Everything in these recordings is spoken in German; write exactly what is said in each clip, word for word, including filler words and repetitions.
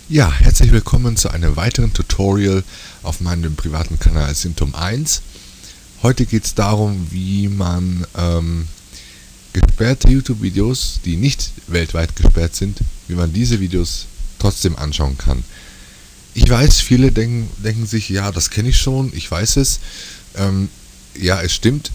Ja, herzlich willkommen zu einem weiteren Tutorial auf meinem privaten Kanal Symptom eins. Heute geht es darum, wie man ähm, gesperrte YouTube-Videos, die nicht weltweit gesperrt sind, wie man diese Videos trotzdem anschauen kann. Ich weiß, viele denken, denken sich, ja, das kenne ich schon, ich weiß es. Ähm, ja, es stimmt,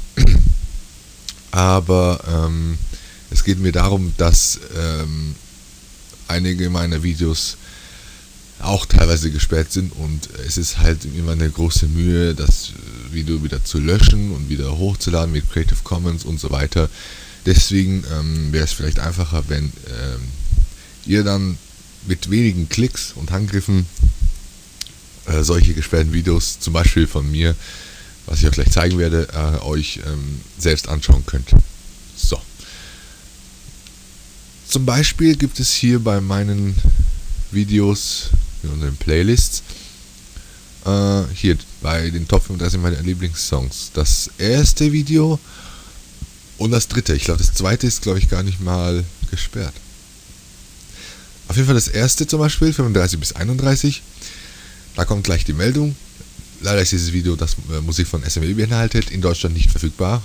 aber ähm, es geht mir darum, dass ähm, einige meiner Videos auch teilweise gesperrt sind und es ist halt immer eine große Mühe, das Video wieder zu löschen und wieder hochzuladen mit Creative Commons und so weiter. Deswegen ähm, wäre es vielleicht einfacher, wenn ähm, ihr dann mit wenigen Klicks und Handgriffen äh, solche gesperrten Videos, zum Beispiel von mir, was ich euch gleich zeigen werde, äh, euch ähm, selbst anschauen könnt. So. Zum Beispiel gibt es hier bei meinen Videos in den Playlists äh, hier bei den Top fünfunddreißig meiner Lieblingssongs das erste Video und das dritte. Ich glaube, das zweite ist, glaube ich, gar nicht mal gesperrt. Auf jeden Fall das erste zum Beispiel, fünfunddreißig bis einunddreißig. Da kommt gleich die Meldung. Leider ist dieses Video, das äh, Musik von S M E beinhaltet, in Deutschland nicht verfügbar.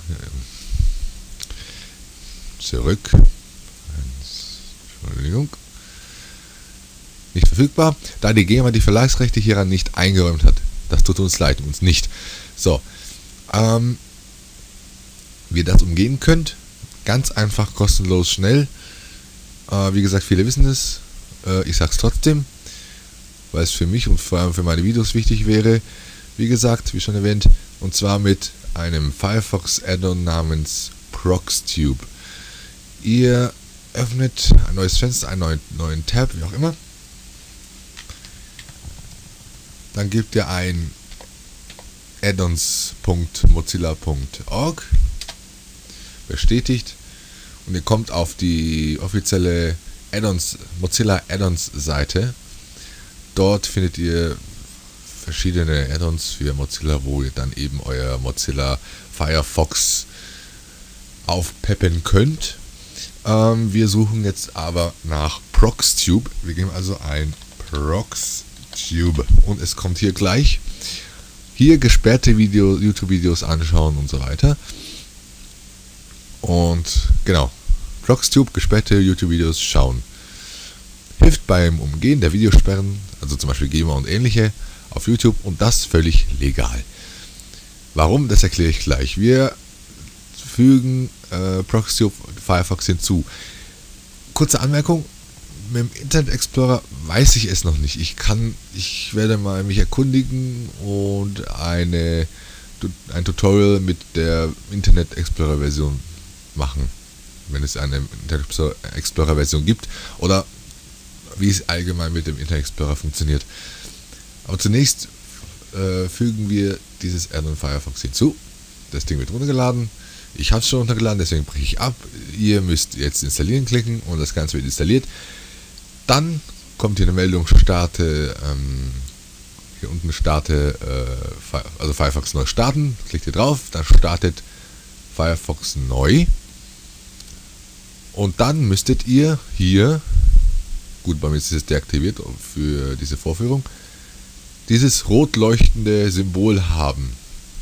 Zurück. Entschuldigung. Nicht verfügbar, da die GEMA die Verlagsrechte hieran nicht eingeräumt hat. Das tut uns leid, uns nicht. So, ähm, wie ihr das umgehen könnt, ganz einfach, kostenlos, schnell. Äh, wie gesagt, viele wissen es, äh, ich sag's trotzdem, weil es für mich und vor allem für meine Videos wichtig wäre. Wie gesagt, wie schon erwähnt, und zwar mit einem Firefox Add-on namens ProxTube. Ihr öffnet ein neues Fenster, einen neuen, neuen Tab, wie auch immer. Dann gebt ihr ein addons punkt mozilla punkt org, bestätigt und ihr kommt auf die offizielle Addons, Mozilla Addons Seite. Dort findet ihr verschiedene Addons für Mozilla, wo ihr dann eben euer Mozilla Firefox aufpeppen könnt. Ähm, wir suchen jetzt aber nach ProxTube. Wir geben also ein ProxTube und es kommt hier gleich. Hier gesperrte Video, YouTube-Videos anschauen und so weiter. Und genau, ProxTube, gesperrte YouTube-Videos schauen. Hilft beim Umgehen der Videosperren, also zum Beispiel GEMA und ähnliche, auf YouTube und das völlig legal. Warum? Das erkläre ich gleich. Wir fügen äh, ProxTube Firefox hinzu. Kurze Anmerkung: Mit dem Internet Explorer weiß ich es noch nicht. Ich kann, ich werde mal mich erkundigen und eine, ein Tutorial mit der Internet Explorer Version machen, wenn es eine Internet Explorer Version gibt oder wie es allgemein mit dem Internet Explorer funktioniert. Aber zunächst äh, fügen wir dieses Add-on Firefox hinzu. Das Ding wird runtergeladen. Ich habe es schon runtergeladen, deswegen breche ich ab. Ihr müsst jetzt installieren klicken und das Ganze wird installiert. Dann kommt hier eine Meldung, starte, ähm, hier unten starte, äh, also Firefox neu starten. Klickt ihr drauf, dann startet Firefox neu. Und dann müsstet ihr hier, gut, bei mir ist es deaktiviert für diese Vorführung, dieses rot leuchtende Symbol haben.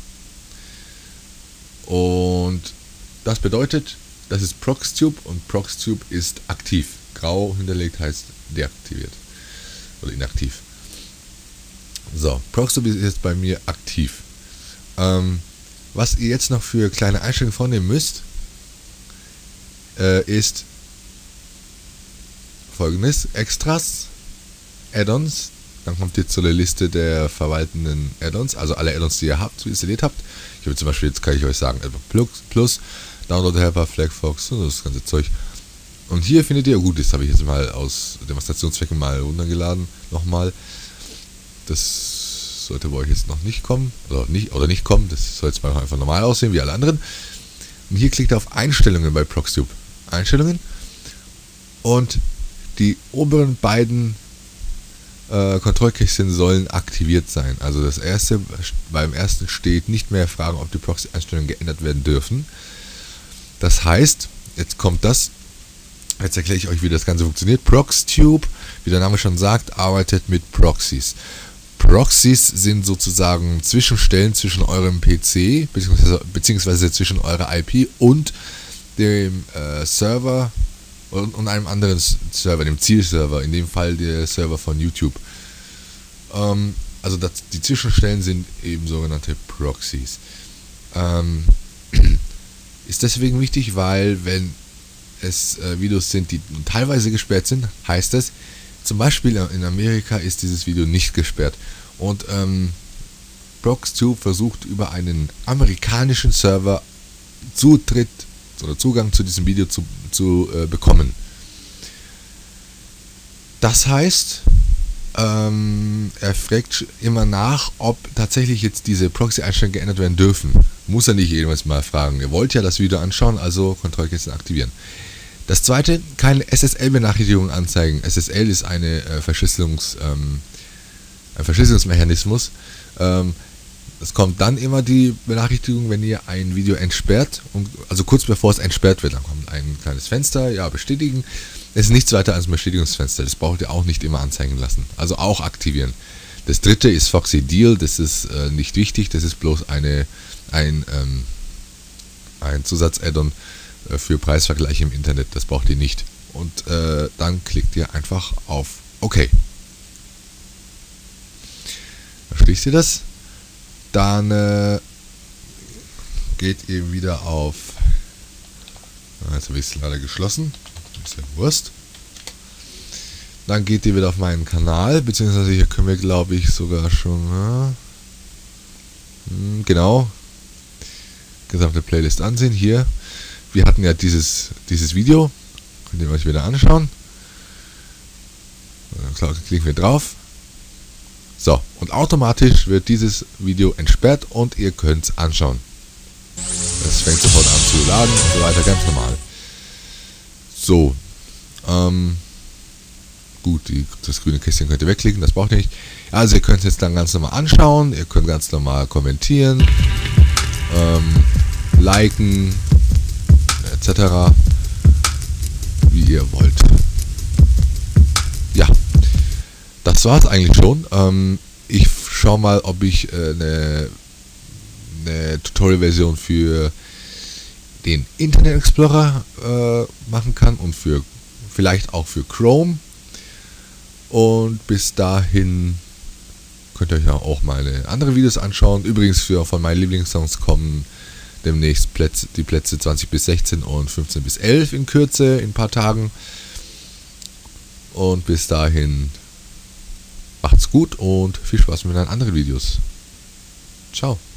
Und das bedeutet, das ist ProxTube und ProxTube ist aktiv. Grau hinterlegt heißt deaktiviert oder inaktiv. So, ProxTube ist jetzt bei mir aktiv. Ähm, was ihr jetzt noch für kleine Einstellungen vornehmen müsst, äh, ist folgendes: Extras, Add-ons. Dann kommt ihr zu der Liste der verwaltenden Add-ons, also alle Add-ons, die ihr habt, installiert habt. Ich habe zum Beispiel, jetzt kann ich euch sagen, Plus, Plus Download Helper, Flagfox und das ganze Zeug. Und hier findet ihr, gut, das habe ich jetzt mal aus Demonstrationszwecken mal runtergeladen, nochmal. Das sollte bei euch jetzt noch nicht kommen, oder nicht, oder nicht kommen, das soll jetzt mal einfach normal aussehen, wie alle anderen. Und hier klickt ihr auf Einstellungen bei ProxTube. Einstellungen. Und die oberen beiden äh, Kontrollkästchen sollen aktiviert sein. Also das erste, beim ersten steht nicht mehr fragen, ob die Proxy-Einstellungen geändert werden dürfen. Das heißt, jetzt kommt das, Jetzt erkläre ich euch, wie das Ganze funktioniert. Proxtube, wie der Name schon sagt, arbeitet mit Proxys. Proxys sind sozusagen Zwischenstellen zwischen eurem P C beziehungsweise, beziehungsweise zwischen eurer I P und dem äh, Server und, und einem anderen Server, dem Zielserver, in dem Fall der Server von YouTube. Ähm, also das, die Zwischenstellen sind eben sogenannte Proxys. Ähm, ist deswegen wichtig, weil wenn es äh, Videos sind, die teilweise gesperrt sind, heißt es, zum Beispiel in Amerika ist dieses Video nicht gesperrt. Und ähm, Proxtube versucht über einen amerikanischen Server Zutritt oder Zugang zu diesem Video zu, zu äh, bekommen. Das heißt, ähm, er fragt immer nach, ob tatsächlich jetzt diese Proxy-Einstellungen geändert werden dürfen. Muss er nicht jeweils mal fragen. Ihr wollt ja das Video anschauen, also Kontrollkästchen aktivieren. Das zweite, keine S S L-Benachrichtigungen anzeigen. S S L ist eine äh, Verschlüsselungs, ähm, ein Verschlüsselungsmechanismus. Ähm, es kommt dann immer die Benachrichtigung, wenn ihr ein Video entsperrt, und, also kurz bevor es entsperrt wird, dann kommt ein kleines Fenster, ja, bestätigen. Es ist nichts weiter als ein Bestätigungsfenster, das braucht ihr auch nicht immer anzeigen lassen, also auch aktivieren. Das dritte ist Foxy Deal, das ist äh, nicht wichtig, das ist bloß eine, ein, ähm, ein Zusatz-Add-on für Preisvergleiche im Internet, das braucht ihr nicht. Und äh, dann klickt ihr einfach auf OK. Dann schließt ihr das. Dann äh, geht ihr wieder auf. Jetzt habe ich es leider geschlossen. Ist ja Wurst. Dann geht ihr wieder auf meinen Kanal, beziehungsweise hier können wir, glaube ich, sogar schon. Ja, hm, genau. Gesamte Playlist ansehen. Hier. Wir hatten ja dieses, dieses Video, könnt ihr euch wieder anschauen. Dann klicken wir drauf. So, und automatisch wird dieses Video entsperrt und ihr könnt es anschauen. Es fängt sofort an zu laden und so weiter, ganz normal. So, ähm, gut, die, das grüne Kästchen könnt ihr wegklicken, das braucht ihr nicht. Also ihr könnt es jetzt dann ganz normal anschauen, ihr könnt ganz normal kommentieren, ähm, liken, et cetera, wie ihr wollt. Ja, das war es eigentlich schon. Ähm, ich schaue mal, ob ich äh, eine, eine Tutorial-Version für den Internet Explorer äh, machen kann und für vielleicht auch für Chrome. Und bis dahin könnt ihr euch ja auch meine anderen Videos anschauen. Übrigens, für von meinen Lieblingssongs kommen demnächst Plätze, die Plätze zwanzig bis sechzehn und fünfzehn bis elf in Kürze, in ein paar Tagen. Und bis dahin macht's gut und viel Spaß mit meinen anderen Videos. Ciao.